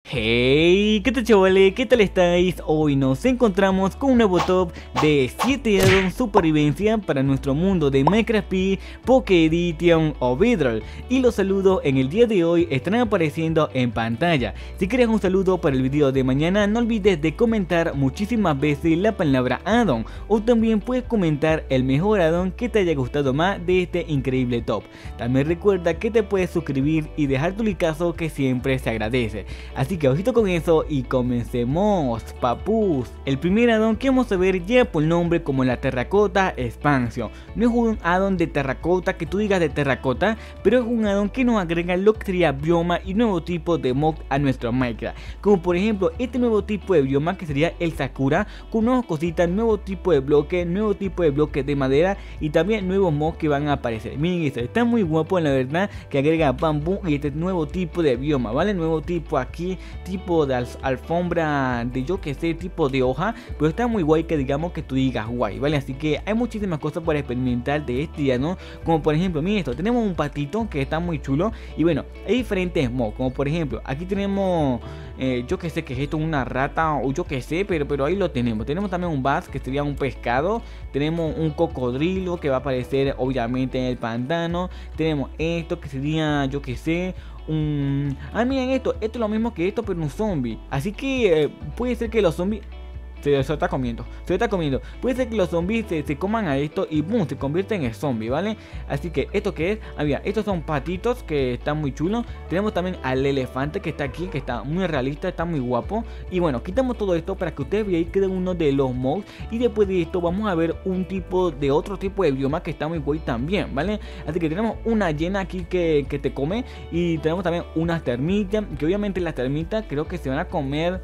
Hey, ¿qué tal chavales? ¿Qué tal estáis? Hoy nos encontramos con un nuevo top de 7 addons supervivencia para nuestro mundo de Minecraft P, Poké Edition o Bedroll. Y los saludos en el día de hoy estarán apareciendo en pantalla. Si quieres un saludo para el video de mañana, no olvides de comentar muchísimas veces la palabra addon. O también puedes comentar el mejor addon que te haya gustado más de este increíble top. También recuerda que te puedes suscribir y dejar tu likeazo, que siempre se agradece. Así que ojito con eso y comencemos, papus. El primer addon que vamos a ver lleva por nombre como la Terracota Expansion. No es un addon de terracota que tú digas de terracota, pero es un addon que nos agrega lo que sería bioma y nuevo tipo de mod a nuestro Minecraft. Como por ejemplo este nuevo tipo de bioma que sería el Sakura, con nuevas cositas, nuevo tipo de bloque de madera y también nuevos mods que van a aparecer. Miren eso, está muy guapo la verdad, que agrega bambú y este nuevo tipo de bioma, ¿vale? Nuevo tipo aquí, tipo de alfombra de yo que sé, tipo de hoja, pero está muy guay que digamos que tú digas guay, ¿vale? Así que hay muchísimas cosas para experimentar de este día, ¿no? Como por ejemplo, miren esto, tenemos un patito que está muy chulo y bueno, hay diferentes mods, como por ejemplo, aquí tenemos yo que sé que es esto, una rata o yo que sé, pero ahí lo tenemos. Tenemos también un bass que sería un pescado, tenemos un cocodrilo que va a aparecer obviamente en el pantano, tenemos esto que sería yo que sé miren esto es lo mismo que esto, pero un zombie. Así que puede ser que los zombies se está comiendo. Puede ser que los zombies se coman a esto y boom, se convierten en zombie, ¿vale? Así que esto que es, mira, estos son patitos que están muy chulos. Tenemos también al elefante que está aquí, que está muy realista, está muy guapo. Y bueno, quitamos todo esto para que ustedes veáis cada uno de los mods. Y después de esto vamos a ver un tipo de otro tipo de bioma que está muy guay también, ¿vale? Así que tenemos una hiena aquí que te come. Y tenemos también unas termitas, que obviamente las termitas creo que se van a comer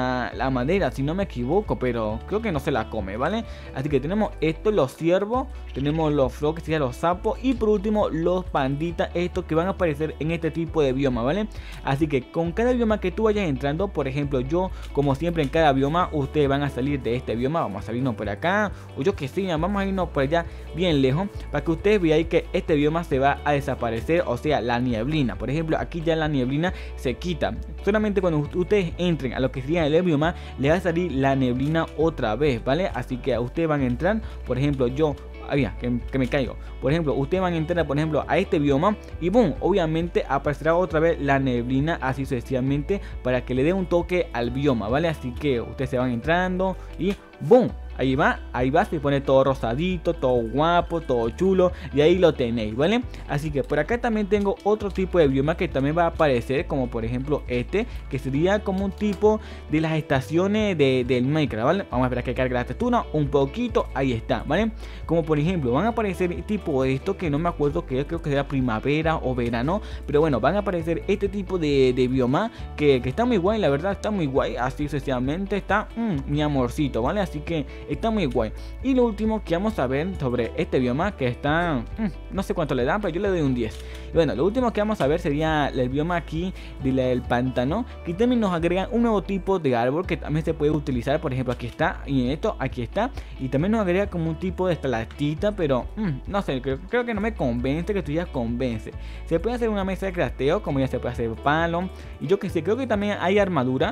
la madera, si no me equivoco, pero creo que no se la come, ¿vale? Así que tenemos esto, los ciervos, tenemos los frogs, que serían los sapos, y por último los panditas, estos que van a aparecer en este tipo de bioma, ¿vale? Así que con cada bioma que tú vayas entrando, por ejemplo, yo, como siempre en cada bioma, ustedes van a salir de este bioma, vamos a salirnos por acá, o yo que sé, vamos a irnos por allá bien lejos, para que ustedes vean que este bioma se va a desaparecer, o sea, la nieblina. Por ejemplo, aquí ya la nieblina se quita, solamente cuando ustedes entren a lo que sería el bioma, le va a salir la neblina otra vez, ¿vale? Así que a ustedes van a entrar, por ejemplo, yo que me caigo. Por ejemplo, ustedes van a entrar, por ejemplo, a este bioma y boom, obviamente aparecerá otra vez la neblina, así sucesivamente, para que le dé un toque al bioma, ¿vale? Así que ustedes se van entrando y boom. Ahí va, se pone todo rosadito, todo guapo, todo chulo. Y ahí lo tenéis, ¿vale? Así que por acá también tengo otro tipo de bioma que también va a aparecer, como por ejemplo este, que sería como un tipo de las estaciones del Minecraft, ¿vale? Vamos a esperar que cargue la textura un poquito, ahí está, ¿vale? Como por ejemplo, van a aparecer tipo de esto, que no me acuerdo que creo que sea primavera o verano. Pero bueno, van a aparecer este tipo de bioma que está muy guay, la verdad, está muy guay. Así sucesivamente está mi amorcito, ¿vale? Así que está muy guay. Y lo último que vamos a ver sobre este bioma, que está no sé cuánto le dan, pero yo le doy un 10. Y bueno, lo último que vamos a ver sería el bioma aquí del pantano, que también nos agrega un nuevo tipo de árbol que también se puede utilizar. Por ejemplo, aquí está, y en esto aquí está, y también nos agrega como un tipo de estalactita, pero no sé, creo que no me convence, que tú ya convence. Se puede hacer una mesa de crafteo, como ya se puede hacer palo, y yo que sé, creo que también hay armadura.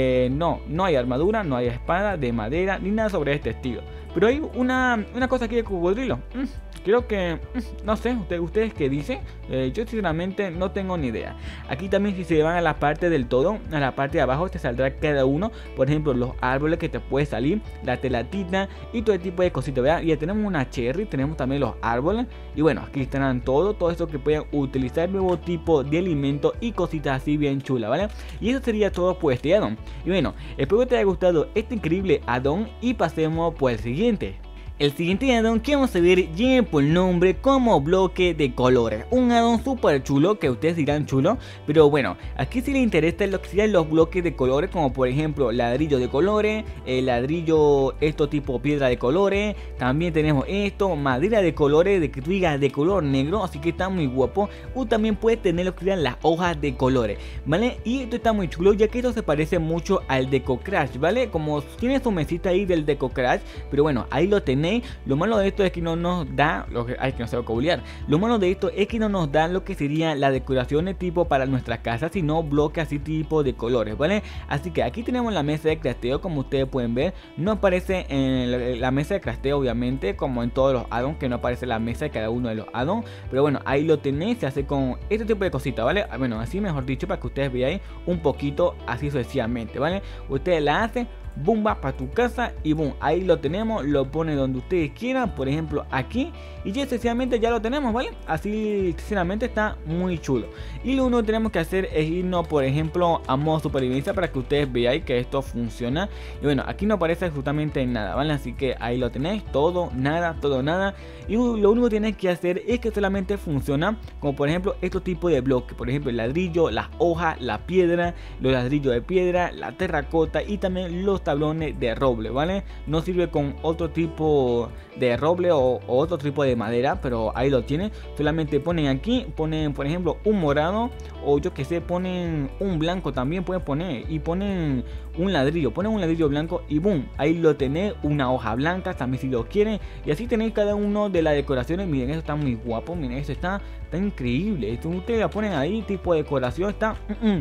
No hay armadura, no hay espada de madera ni nada sobre este estilo, pero hay una cosa aquí de cocodrilo. Creo que, no sé, ustedes qué dicen. Yo sinceramente no tengo ni idea. Aquí también, si se van a la parte del todo, a la parte de abajo, te saldrá cada uno. Por ejemplo, los árboles que te puede salir, la telatita y todo tipo de cositas, ¿verdad? Ya tenemos una cherry, tenemos también los árboles. Y bueno, aquí estarán todo esto que pueden utilizar, nuevo tipo de alimento y cositas así bien chulas, ¿vale? Y eso sería todo por este addon. Y bueno, espero que te haya gustado este increíble addon y pasemos por el siguiente. El siguiente addon que vamos a ver lleva por nombre como bloque de colores. Un addon súper chulo, que ustedes dirán chulo, pero bueno, aquí sí les interesa lo que serían los bloques de colores, como por ejemplo ladrillo de colores, ladrillo esto tipo piedra de colores. También tenemos esto, madera de colores, de que tú digas de color negro, así que está muy guapo. O también puedes tener lo que serían las hojas de colores, ¿vale? Y esto está muy chulo, ya que esto se parece mucho al Deco Crash, ¿vale? Como tiene su mesita ahí del Deco Crash, pero bueno, ahí lo tenéis. tenéis. Lo malo de esto es que no nos da, que no sé vocabulario. Lo malo de esto es que no nos da lo que sería la decoración de tipo para nuestras casas, sino bloques así tipo de colores, ¿vale? Así que aquí tenemos la mesa de crafteo, como ustedes pueden ver. No aparece en la mesa de crafteo, obviamente, como en todos los addons, que no aparece la mesa de cada uno de los addons. Pero bueno, ahí lo tenéis, se hace con este tipo de cositas, ¿vale? Bueno, así mejor dicho, para que ustedes veáis un poquito así sucesivamente, ¿vale? Ustedes la hacen, boom, va para tu casa y boom, ahí lo tenemos, lo pone donde ustedes quieran, por ejemplo aquí, y ya sencillamente ya lo tenemos, ¿vale? Así sinceramente está muy chulo. Y lo único que tenemos que hacer es irnos, por ejemplo, a modo supervivencia para que ustedes veáis que esto funciona. Y bueno, aquí no aparece absolutamente nada, ¿vale? Así que ahí lo tenéis, todo, nada, todo, nada. Y lo único que tienes que hacer es que solamente funciona como por ejemplo estos tipos de bloques, por ejemplo el ladrillo, las hojas, la piedra, los ladrillos de piedra, la terracota y también los tablones de roble, ¿vale? No sirve con otro tipo de roble o otro tipo de madera, pero ahí lo tienen. Solamente ponen aquí, ponen por ejemplo un morado, o yo que sé, ponen un blanco también pueden poner, y ponen un ladrillo blanco y boom, ahí lo tenéis, una hoja blanca también si lo quieren, y así tenéis cada uno de las decoraciones. Miren, eso está muy guapo, miren, eso está increíble. Esto ustedes la ponen ahí, tipo de decoración está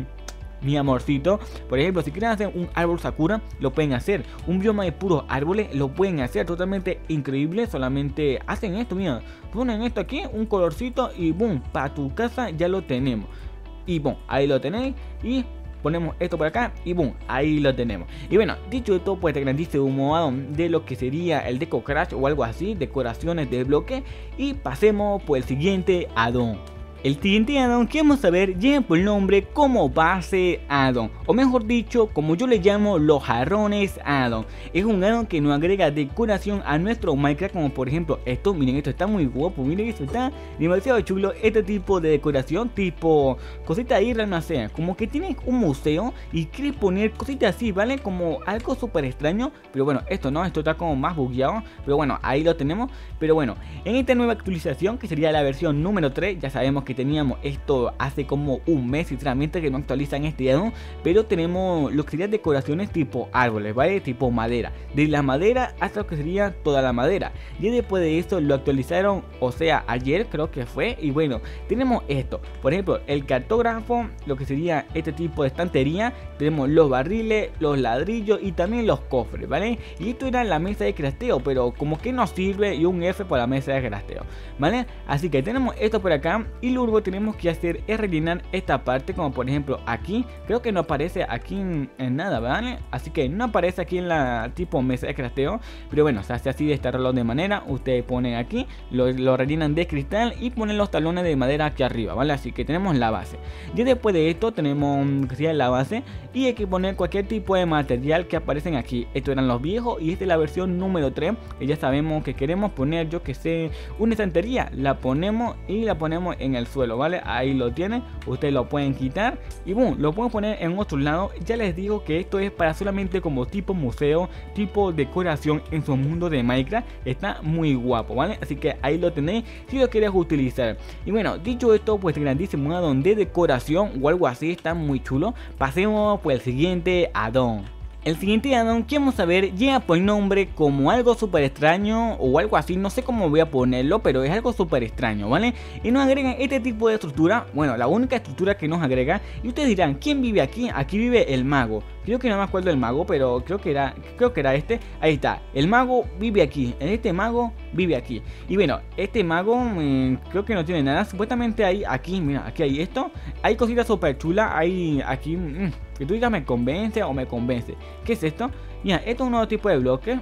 mi amorcito. Por ejemplo, si quieren hacer un árbol sakura, lo pueden hacer. Un bioma de puros árboles, lo pueden hacer. Totalmente increíble. Solamente hacen esto, mira. Ponen esto aquí, un colorcito y boom, para tu casa ya lo tenemos. Y boom, ahí lo tenéis. Y ponemos esto por acá y boom, ahí lo tenemos. Y bueno, dicho esto, pues te garantizo un modo de lo que sería el Deco Crash o algo así, decoraciones de bloque. Y pasemos por el siguiente addon. El siguiente addon que vamos a ver lleva por el nombre como base addon, o mejor dicho, como yo le llamo, los jarrones addon. Es un addon que nos agrega decoración a nuestro Minecraft, como por ejemplo esto. Miren, esto está muy guapo, miren, esto está demasiado chulo. Este tipo de decoración, tipo cositas ahí almacén, como que tienes un museo y quieres poner cositas así, ¿vale? Como algo súper extraño, pero bueno, esto no, esto está como más bugueado, pero bueno, ahí lo tenemos. Pero bueno, en esta nueva actualización, que sería la versión número 3, ya sabemos que teníamos esto hace como un mes, sinceramente, que no actualizan este addon, pero tenemos lo que serían decoraciones tipo árboles, ¿vale? Tipo madera, de la madera hasta lo que sería toda la madera. Y después de esto lo actualizaron, o sea, ayer creo que fue, y bueno, tenemos esto, por ejemplo, el cartógrafo, lo que sería este tipo de estantería, tenemos los barriles, los ladrillos y también los cofres, ¿vale? Y esto era la mesa de crafteo, pero como que no sirve, y un F por la mesa de crafteo, ¿vale? Así que tenemos esto por acá, y luego que tenemos que hacer es rellenar esta parte, como por ejemplo aquí, creo que no aparece aquí en nada, ¿vale? Así que no aparece aquí en la tipo mesa de crafteo, pero bueno, se hace así de esta reloj de manera. Ustedes ponen aquí, lo rellenan de cristal y ponen los talones de madera aquí arriba, ¿vale? Así que tenemos la base. Y después de esto tenemos que sería la base, y hay que poner cualquier tipo de material que aparecen aquí. Estos eran los viejos y esta es la versión número 3, que ya sabemos que queremos poner, yo que sé, una estantería, la ponemos y la ponemos en el suelo, ¿vale? Ahí lo tienen, ustedes lo pueden quitar y boom, lo pueden poner en otro lado. Ya les digo que esto es para solamente como tipo museo, tipo decoración en su mundo de Minecraft. Está muy guapo, ¿vale? Así que ahí lo tenéis si lo quieres utilizar. Y bueno, dicho esto, pues grandísimo addon de decoración o algo así, está muy chulo. Pasemos por el siguiente addon. El siguiente addon que vamos a ver lleva por nombre como algo súper extraño o algo así, no sé cómo voy a ponerlo, pero es algo súper extraño, ¿vale? Y nos agregan este tipo de estructura, bueno, la única estructura que nos agrega. Y ustedes dirán, ¿quién vive aquí? Aquí vive el mago. Creo que no me acuerdo del mago, pero creo que era este. Ahí está, el mago vive aquí, este mago vive aquí. Y bueno, este mago creo que no tiene nada. Supuestamente hay aquí, mira, aquí hay esto. Hay cositas súper chulas, hay aquí... que tú digas me convence o me convence. ¿Qué es esto? Mira, esto es un nuevo tipo de bloque.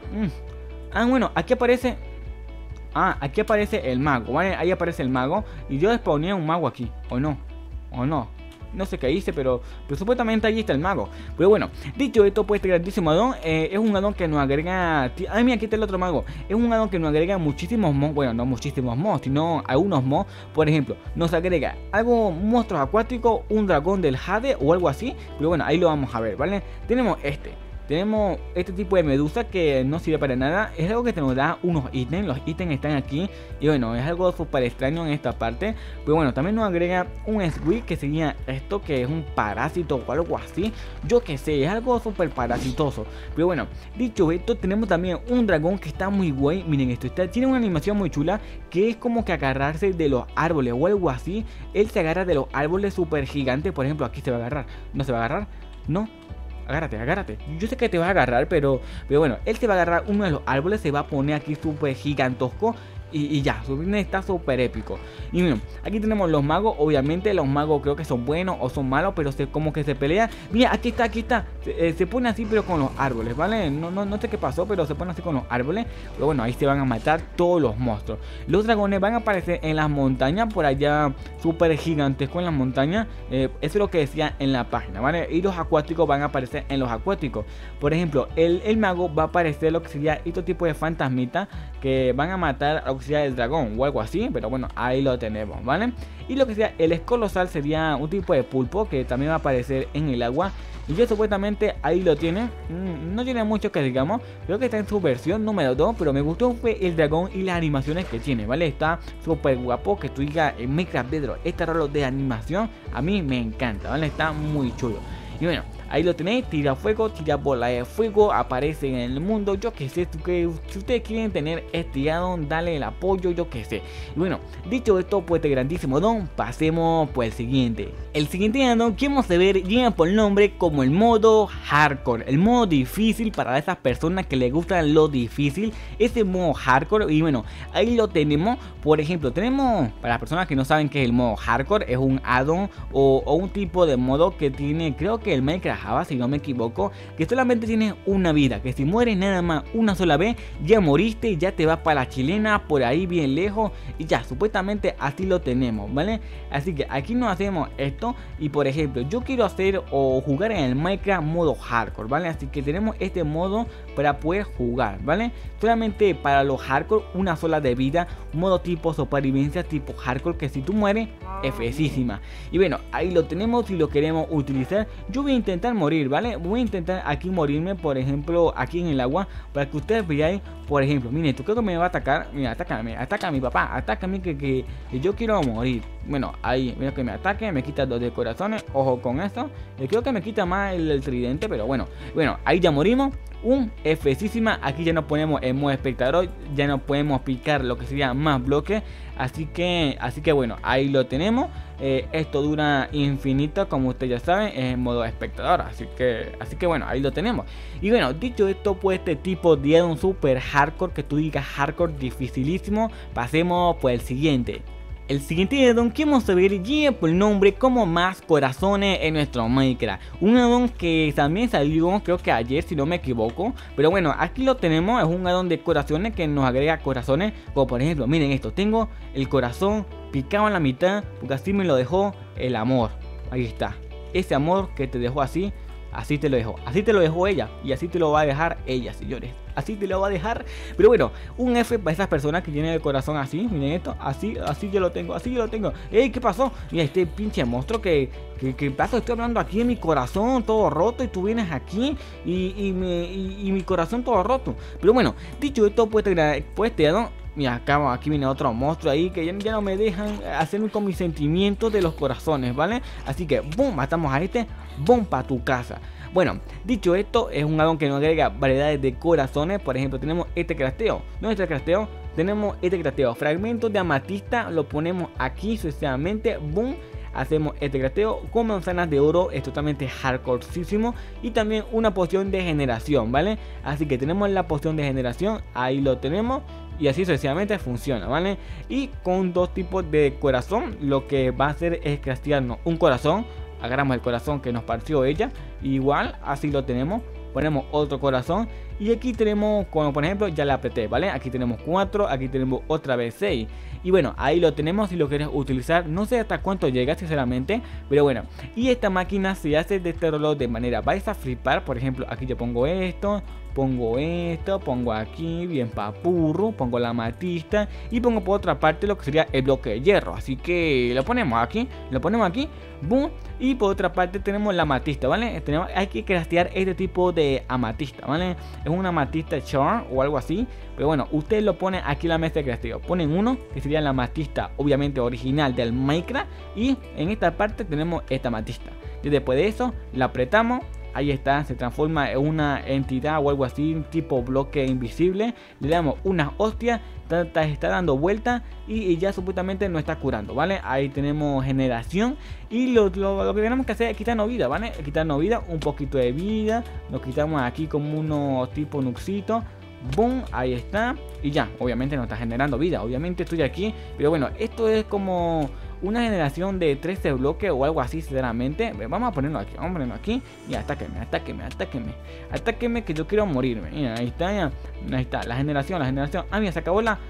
Ah, bueno, aquí aparece... Ah, aquí aparece el mago, ¿vale? Ahí aparece el mago. Y yo spawné un mago aquí, ¿o no? ¿O no? No sé qué hice, pero supuestamente ahí está el mago. Pero bueno, dicho esto, pues este grandísimo addon es un addon que nos agrega... Ay, mira, aquí está el otro mago. Es un addon que nos agrega muchísimos mods. Bueno, no muchísimos mods, sino algunos mods. Por ejemplo, nos agrega algo, monstruos acuáticos, un dragón del Jade o algo así. Pero bueno, ahí lo vamos a ver, ¿vale? Tenemos este. tenemos este tipo de medusa que no sirve para nada. Es algo que te nos da unos ítems. Los ítems están aquí. Y bueno, es algo súper extraño en esta parte. Pero bueno, también nos agrega un squid, que sería esto, que es un parásito o algo así. Yo que sé, es algo súper parasitoso. Pero bueno, dicho esto, tenemos también un dragón que está muy guay. Miren esto, tiene una animación muy chula, que es como que agarrarse de los árboles o algo así. Él se agarra de los árboles súper gigantes. Por ejemplo, aquí se va a agarrar. ¿No se va a agarrar? No. Agárrate, agárrate. Yo sé que te vas a agarrar, pero bueno, él se va a agarrar uno de los árboles, se va a poner aquí súper gigantosco. Y ya, su build está súper épico. Y bueno, aquí tenemos los magos. Obviamente los magos creo que son buenos o son malos, pero como que se pelean. Mira, aquí está, aquí está. Se pone así pero con los árboles, ¿vale? No sé qué pasó, pero se pone así con los árboles. Pero bueno, ahí se van a matar todos los monstruos. Los dragones van a aparecer en las montañas, por allá súper gigantesco en las montañas. Eso es lo que decía en la página, ¿vale? Y los acuáticos van a aparecer en los acuáticos. Por ejemplo, el mago va a aparecer lo que sería este tipo de fantasmitas que van a matar a del dragón o algo así, pero bueno, ahí lo tenemos, ¿vale? Y lo que sea el escolosal sería un tipo de pulpo que también va a aparecer en el agua. Y yo supuestamente ahí lo tiene. No tiene mucho que digamos. Creo que está en su versión número 2. Pero me gustó el dragón y las animaciones que tiene, ¿vale? Está súper guapo. Que tú digas en Minecraft Bedrock, este rolo de animación a mí me encanta, ¿vale? Está muy chulo. Y bueno, ahí lo tenéis, tira fuego, tira bola de fuego, aparece en el mundo, yo que sé, que si ustedes quieren tener este addon, dale el apoyo, yo que sé. Y bueno, dicho esto, pues este grandísimo addon, pasemos por el siguiente. El siguiente addon que vamos a ver lleva por nombre como el modo hardcore, el modo difícil para esas personas que les gusta lo difícil, ese modo hardcore. Y bueno, ahí lo tenemos. Por ejemplo, tenemos, para las personas que no saben qué es el modo hardcore, es un addon o un tipo de modo que tiene, creo que el Minecraft Java, si no me equivoco, que solamente tienes una vida, que si mueres nada más una sola vez, ya moriste, ya te vas para la chilena, por ahí bien lejos, y ya, supuestamente así lo tenemos, ¿vale? Así que aquí nos hacemos esto, y por ejemplo, yo quiero hacer o jugar en el Minecraft modo hardcore, ¿vale? Así que tenemos este modo para poder jugar, ¿vale? Solamente para los hardcore, una sola de vida, modo tipo supervivencia, tipo hardcore, que si tú mueres, Fsísima. Y bueno, ahí lo tenemos. Si lo queremos utilizar, yo voy a intentar morir, ¿vale? Voy a intentar aquí morirme, por ejemplo, aquí en el agua, para que ustedes veáis. Por ejemplo, miren, esto creo que me va a atacar. Mira, atácame, ataca a mi papá, atácame que yo quiero morir. Bueno, ahí, mira que me ataque, me quita 2 de corazones. Ojo con esto. Creo que me quita más el tridente, pero bueno, ahí ya morimos. Un Fsísima, aquí ya nos ponemos en modo espectador, ya no podemos picar lo que sería más bloques, así que bueno, ahí lo tenemos. Esto dura infinito, como ustedes ya saben, en modo espectador, así que bueno, ahí lo tenemos. Y bueno, dicho esto, pues este tipo de un super hardcore, que tú digas hardcore dificilísimo, pasemos por el siguiente. El siguiente addon que vamos a ver lleva por nombre como más corazones en nuestro Minecraft. Un addon que también salió creo que ayer, si no me equivoco. Pero bueno, aquí lo tenemos, es un addon de corazones que nos agrega corazones. Como por ejemplo, miren esto, tengo el corazón picado en la mitad porque así me lo dejó el amor. Ahí está, ese amor que te dejó así. Así te lo dejó ella, y así te lo va a dejar ella, señores. Así te lo va a dejar. Pero bueno, un F para esas personas que tienen el corazón así. Miren esto, así yo lo tengo, así yo lo tengo. Ey, ¿qué pasó? Mira este pinche monstruo que pasó, estoy hablando aquí en mi corazón todo roto, y tú vienes aquí y mi corazón todo roto. Pero bueno, dicho esto, pues este addon. Mira, acá, aquí viene otro monstruo ahí que ya no me dejan hacerme con mis sentimientos de los corazones, ¿vale? Así que, boom, matamos a este, boom, para tu casa. Bueno, dicho esto, es un addon que nos agrega variedades de corazones. Por ejemplo, tenemos este crafteo. ¿Dónde está el crafteo? Tenemos este crafteo. Fragmentos de amatista, lo ponemos aquí sucesivamente, boom. Hacemos este crafteo con manzanas de oro, es totalmente hardcoreísimo. Y también una poción de generación, ¿vale? Así que tenemos la poción de generación, ahí lo tenemos. Y así sucesivamente funciona, ¿vale? Y con 2 tipos de corazón, lo que va a hacer es craftearnos un corazón. Agarramos el corazón que nos partió ella, igual, así lo tenemos. Ponemos otro corazón Y aquí tenemos, como por ejemplo, ya la apreté, ¿vale? Aquí tenemos 4, aquí tenemos otra vez 6. Y bueno, ahí lo tenemos si lo quieres utilizar. No sé hasta cuánto llega sinceramente, pero bueno. Y esta máquina se hace de este reloj de manera, vais a flipar. Por ejemplo, aquí yo pongo esto, pongo aquí bien papurro, pongo la amatista y pongo por otra parte lo que sería el bloque de hierro. Así que lo ponemos aquí, boom. Y por otra parte tenemos la amatista, ¿vale? Hay que craftear este tipo de amatista, ¿vale? Es una amatista charm o algo así. Pero bueno, ustedes lo ponen aquí en la mesa de crafting. Ponen uno que sería la amatista obviamente original del Minecraft. Y en esta parte tenemos esta amatista. Y después de eso la apretamos. Ahí está, se transforma en una entidad o algo así, tipo bloque invisible. Le damos unas hostias, está dando vuelta y ya supuestamente nos está curando, ¿vale? Ahí tenemos generación. Y lo que tenemos que hacer es quitarnos vida, ¿vale? Quitarnos vida, un poquito de vida. Nos quitamos aquí como unos tipo nuxitos. Boom, ahí está. Y ya, obviamente nos está generando vida. Obviamente estoy aquí, pero bueno, esto es como una generación de 13 bloques o algo así, sinceramente. Vamos a ponerlo aquí, y atáqueme que yo quiero morirme. Mira, ahí está, la generación. Ah, mira, se acabó la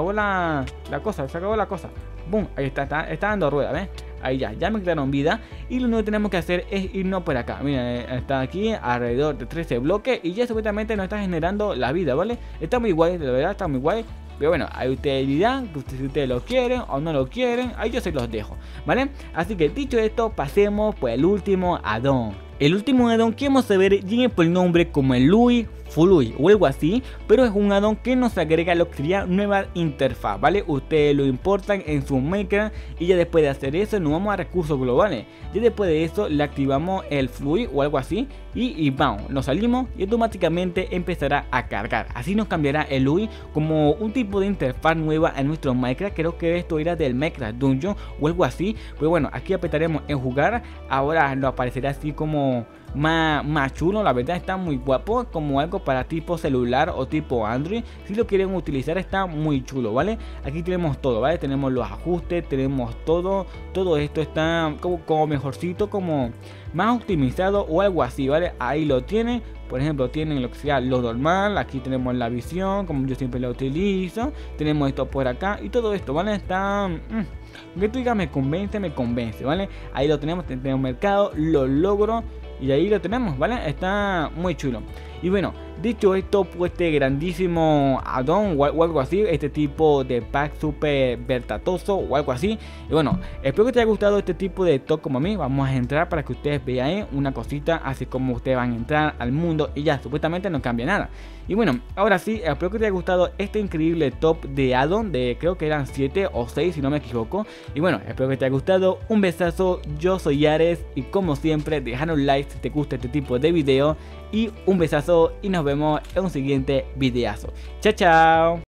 cosa. Boom, ahí está dando rueda, ¿ves? Ahí ya me quitaron vida. Y lo único que tenemos que hacer es irnos por acá. Mira, está aquí alrededor de 13 bloques. Y ya supuestamente nos está generando la vida, ¿vale? Está muy guay, de verdad, está muy guay. Pero bueno, ahí ustedes dirán si ustedes lo quieren o no lo quieren. Ahí yo se los dejo, ¿vale? Así que dicho esto, pasemos por el último addon. El último addon que vamos a ver tiene por el nombre como el Louis Fluid o algo así, pero es un addon que nos agrega lo que sería nueva interfaz, ¿vale? Ustedes lo importan en su Minecraft y ya después de hacer eso nos vamos a recursos globales. Ya después de eso le activamos el Fluid o algo así y vamos, nos salimos y automáticamente empezará a cargar. Así nos cambiará el UI como un tipo de interfaz nueva en nuestro Minecraft. Creo que esto era del Minecraft Dungeon o algo así. Pues bueno, aquí apretaremos en jugar. Ahora nos aparecerá así como más chulo, la verdad está muy guapo, como algo para tipo celular o tipo Android. Si lo quieren utilizar está muy chulo, ¿vale? Aquí tenemos todo, ¿vale? Tenemos los ajustes, tenemos todo esto está como mejorcito, como más optimizado o algo así, ¿vale? Ahí lo tienen. Por ejemplo, tienen lo que sea lo normal. Aquí tenemos la visión, como yo siempre la utilizo. Tenemos esto por acá y todo esto, ¿vale? Está... que tú digas me convence, ¿vale? Ahí lo tenemos mercado, lo logro. Y ahí lo tenemos, ¿vale? Está muy chulo. Y bueno, dicho esto, pues este grandísimo addon o algo así, este tipo de pack super vertatoso o algo así. Y bueno, espero que te haya gustado este tipo de top como a mí. Vamos a entrar para que ustedes vean una cosita, así como ustedes van a entrar al mundo y ya, supuestamente no cambia nada. Y bueno, ahora sí, espero que te haya gustado este increíble top de addon, de creo que eran 7 o 6 si no me equivoco. Y bueno, espero que te haya gustado, un besazo, yo soy Ares y como siempre, dejar un like si te gusta este tipo de video. Y un besazo y nos vemos en un siguiente videazo. Chao, chao.